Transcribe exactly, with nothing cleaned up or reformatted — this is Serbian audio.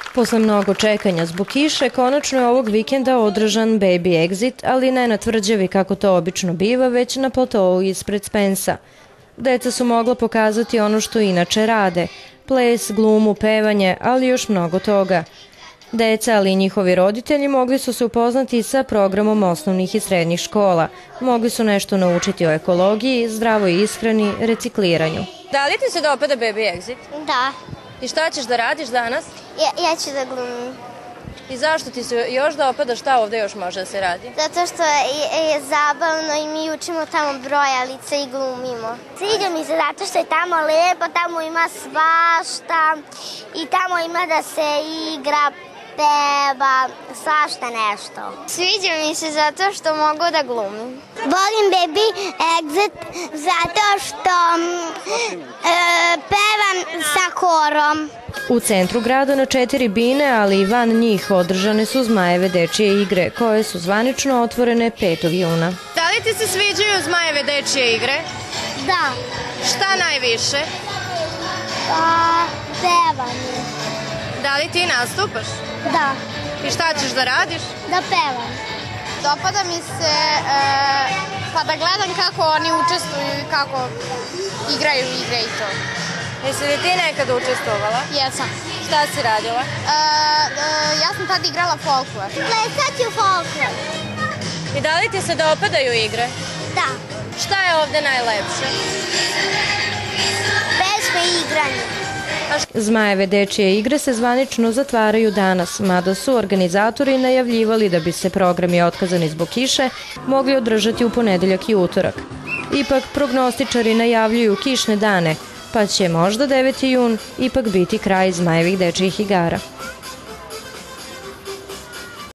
Posle mnogo čekanja zbog kiše, konačno je ovog vikenda održan Baby Exit, ali ne na tvrđavi kako to obično biva, već na platovu ispred Spensa. Deca su mogla pokazati ono što inače rade, ples, glumu, pevanje, ali još mnogo toga. Deca, ali i njihovi roditelji mogli su se upoznati sa programom osnovnih i srednjih škola. Mogli su nešto naučiti o ekologiji, zdravoj ishrani, recikliranju. Da li ti se dopada Baby Exit? Da. I šta ćeš da radiš danas? Ja, ja ću da glumim. I zašto ti se još dopada, šta ovde još može da se radi? Zato što je, je zabavno i mi učimo tamo brojalice i glumimo. Sviđa mi se zato što je tamo lepo, tamo ima svašta i tamo ima da se igra, peva, svašta nešto. Sviđa mi se zato što mogu da glumim. Volim Baby Exit zato što e, pevam sa korom. U centru grada na četiri bine, ali i van njih održane su Zmajeve dečije igre, koje su zvanično otvorene petog juna. Da li ti se sviđaju Zmajeve dečije igre? Da. Šta najviše? Pa, pevanje. Da li ti nastupaš? Da. I šta ćeš da radiš? Da pevam. Dopada mi se e, pa da gledam kako oni učestvuju i kako igraju igre i to. Jesi li ti nekada učestvovala? Jesam. Šta si radila? E, e, ja sam tada igrala folklor. Plesat ću folklor. I da li ti se dopadaju igre? Da. Šta je ovde najlepše? Pesme i igranje. Zmajeve dečije igre se zvanično zatvaraju danas, mada su organizatori najavljivali da bi se programi otkazani zbog kiše mogli održati u ponedeljak i utorak. Ipak prognostičari najavljuju kišne dane, pa će možda deveti jun ipak biti kraj Zmajevih dečijih igara.